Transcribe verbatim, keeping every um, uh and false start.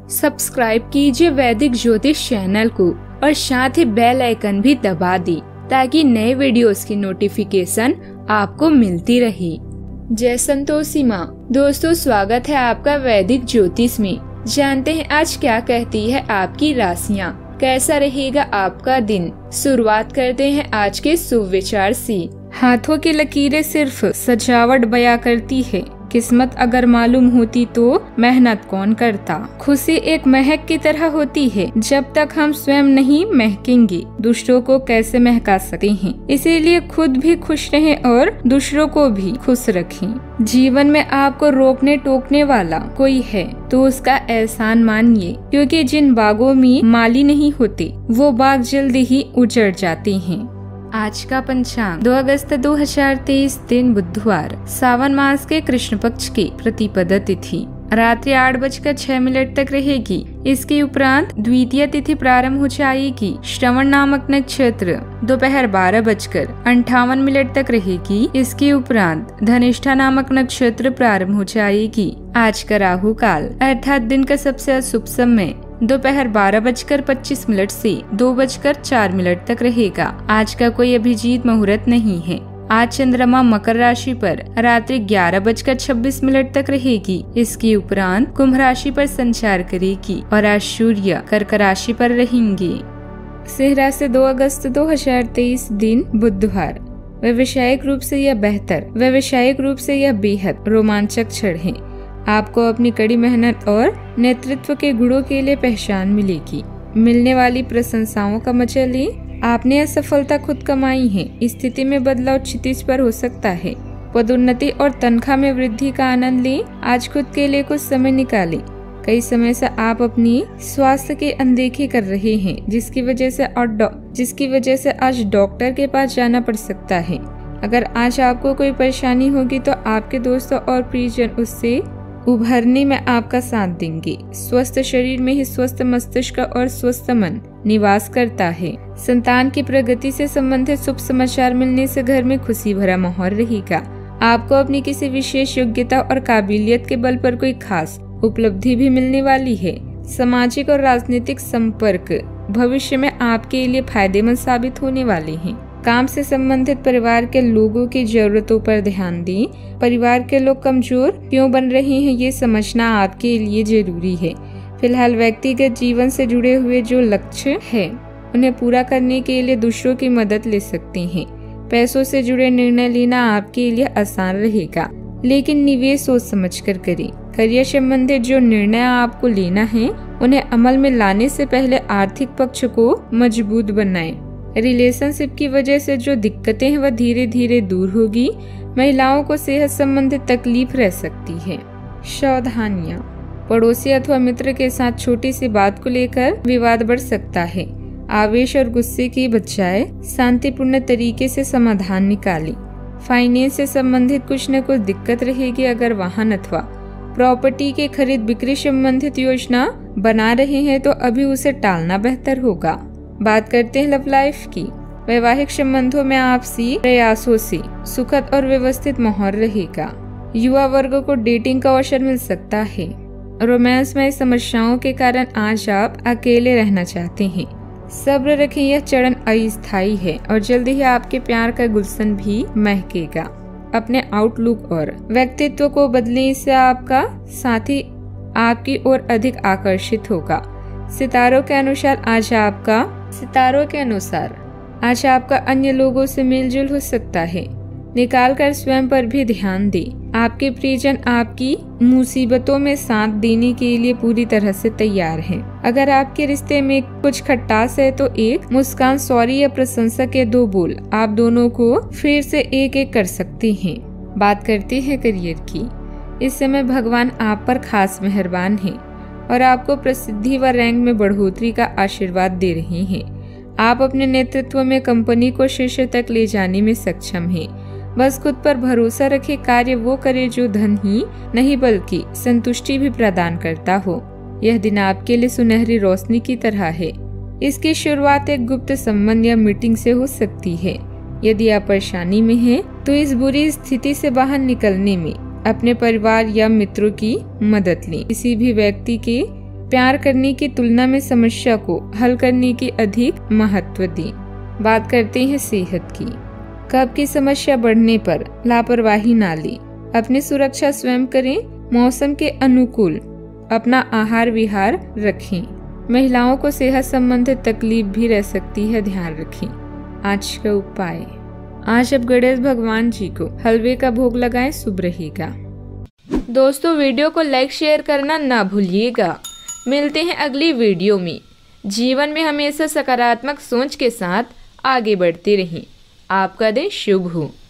Subscribe कीजिए वैदिक ज्योतिष चैनल को और साथ ही बेल आइकन भी दबा दी ताकि नए वीडियोस की नोटिफिकेशन आपको मिलती रहे। जय संतोषी माँ। दोस्तों, स्वागत है आपका वैदिक ज्योतिष में। जानते हैं आज क्या कहती है आपकी राशियाँ, कैसा रहेगा आपका दिन। शुरुआत करते हैं आज के शुभ विचार से। हाथों की लकीरें सिर्फ सजावट बयां करती है। किस्मत अगर मालूम होती तो मेहनत कौन करता। खुशी एक महक की तरह होती है, जब तक हम स्वयं नहीं महकेंगे दूसरों को कैसे महका सकते हैं। इसीलिए खुद भी खुश रहें और दूसरों को भी खुश रखें। जीवन में आपको रोकने टोकने वाला कोई है तो उसका एहसान मानिए, क्योंकि जिन बागों में माली नहीं होते वो बाग जल्दी ही उजड़ जाते हैं। आज का पंचांग दो अगस्त दो हजार तेईस, दिन बुधवार, सावन मास के कृष्ण पक्ष की प्रतिपदा तिथि रात्रि आठ बजकर छह मिनट तक रहेगी। इसके उपरांत द्वितीय तिथि प्रारंभ हो जाएगी। श्रवण नामक नक्षत्र दोपहर बारह बजकर अंठावन मिनट तक रहेगी। इसके उपरांत धनिष्ठा नामक नक्षत्र प्रारंभ हो जाएगी। आज का राहु काल अर्थात दिन का सबसे अशुभ समय दोपहर बारह बजकर पच्चीस मिनट से दो बजकर चार मिनट तक रहेगा। आज का कोई अभिजीत मुहूर्त नहीं है। आज चंद्रमा मकर राशि पर रात्रि ग्यारह बजकर छब्बीस मिनट तक रहेगी। इसके उपरांत कुंभ राशि पर संचार करेगी और आज सूर्य कर्क राशि पर रहेंगे। सिंह से दो अगस्त दो हजार तेईस, दिन बुधवार, व्यवसायिक रूप से यह बेहतर व्यवसायिक रूप से यह बेहद रोमांचक क्षण है। आपको अपनी कड़ी मेहनत और नेतृत्व के गुणों के लिए पहचान मिलेगी। मिलने वाली प्रशंसाओं का मजा लें। आपने यह सफलता खुद कमाई है। स्थिति में बदलाव क्षितिज पर हो सकता है। पदोन्नति और तनख्वाह में वृद्धि का आनंद लें। आज खुद के लिए कुछ समय निकालें। कई समय से आप अपनी स्वास्थ्य की अनदेखी कर रहे हैं, जिसकी वजह से और जिसकी वजह से आज डॉक्टर के पास जाना पड़ सकता है। अगर आज आपको कोई परेशानी होगी तो आपके दोस्तों और प्रियजन उससे उभरने में आपका साथ देंगे। स्वस्थ शरीर में ही स्वस्थ मस्तिष्क और स्वस्थ मन निवास करता है। संतान की प्रगति से संबंधित शुभ समाचार मिलने से घर में खुशी भरा माहौल रहेगा। आपको अपनी किसी विशेष योग्यता और काबिलियत के बल पर कोई खास उपलब्धि भी मिलने वाली है। सामाजिक और राजनीतिक संपर्क भविष्य में आपके लिए फायदेमंद साबित होने वाले हैं। काम से संबंधित परिवार के लोगों की जरूरतों पर ध्यान दें। परिवार के लोग कमजोर क्यों बन रहे हैं ये समझना आपके लिए जरूरी है। फिलहाल व्यक्तिगत जीवन से जुड़े हुए जो लक्ष्य है उन्हें पूरा करने के लिए दूसरों की मदद ले सकते हैं। पैसों से जुड़े निर्णय लेना आपके लिए आसान रहेगा, लेकिन निवेश सोच समझ कर करें। करियर संबंधित जो निर्णय आपको लेना है उन्हें अमल में लाने से पहले आर्थिक पक्ष को मजबूत बनाएं। रिलेशनशिप की वजह से जो दिक्कतें हैं वह धीरे धीरे दूर होगी। महिलाओं को सेहत संबंधित तकलीफ रह सकती है। सावधानियां, पड़ोसी अथवा मित्र के साथ छोटी सी बात को लेकर विवाद बढ़ सकता है। आवेश और गुस्से की बजाय शांतिपूर्ण तरीके से समाधान निकालें। फाइनेंस से संबंधित कुछ न कुछ दिक्कत रहेगी। अगर वाहन अथवा प्रॉपर्टी के खरीद बिक्री संबंधित योजना बना रहे हैं तो अभी उसे टालना बेहतर होगा। बात करते हैं लव लाइफ की। वैवाहिक संबंधों में आपसी प्रयासों से सुखद और व्यवस्थित माहौल रहेगा। युवा वर्ग को डेटिंग का अवसर मिल सकता है। रोमांस में समस्याओं के कारण आज आप अकेले रहना चाहते हैं। सब्र रखें, यह चरण अस्थायी है और जल्द ही आपके प्यार का गुलशन भी महकेगा। अपने आउटलुक और व्यक्तित्व को बदलें, इससे आपका साथी आपकी ओर अधिक आकर्षित होगा। सितारों के अनुसार आज आपका सितारों के अनुसार आज आपका अन्य लोगों से मेलजोल हो सकता है। निकाल कर स्वयं पर भी ध्यान दें। आपके प्रियजन आपकी मुसीबतों में साथ देने के लिए पूरी तरह से तैयार हैं। अगर आपके रिश्ते में कुछ खटास है तो एक मुस्कान, सॉरी या प्रशंसा के दो बोल आप दोनों को फिर से एक एक कर सकते हैं। बात करते हैं करियर की। इस समय भगवान आप पर खास मेहरबान हैं और आपको प्रसिद्धि व रैंक में बढ़ोतरी का आशीर्वाद दे रहे हैं। आप अपने नेतृत्व में कंपनी को शीर्ष तक ले जाने में सक्षम हैं। बस खुद पर भरोसा रखें। कार्य वो करे जो धन ही नहीं बल्कि संतुष्टि भी प्रदान करता हो। यह दिन आपके लिए सुनहरी रोशनी की तरह है। इसकी शुरुआत एक गुप्त संबंध या मीटिंग से हो सकती है। यदि आप परेशानी में हैं, तो इस बुरी स्थिति से बाहर निकलने में अपने परिवार या मित्रों की मदद लें। किसी भी व्यक्ति के प्यार करने की तुलना में समस्या को हल करने की अधिक महत्व दी। बात करते हैं सेहत की। कफ की समस्या बढ़ने पर लापरवाही ना लें, अपनी सुरक्षा स्वयं करें। मौसम के अनुकूल अपना आहार विहार रखें। महिलाओं को सेहत संबंधित तकलीफ भी रह सकती है, ध्यान रखें। आज का उपाय, आज अब गणेश भगवान जी को हलवे का भोग लगाएं, शुभ रहेगा। दोस्तों, वीडियो को लाइक शेयर करना ना भूलिएगा। मिलते हैं अगली वीडियो में। जीवन में हमेशा सकारात्मक सोच के साथ आगे बढ़ते रहें। आपका दिन शुभ हो।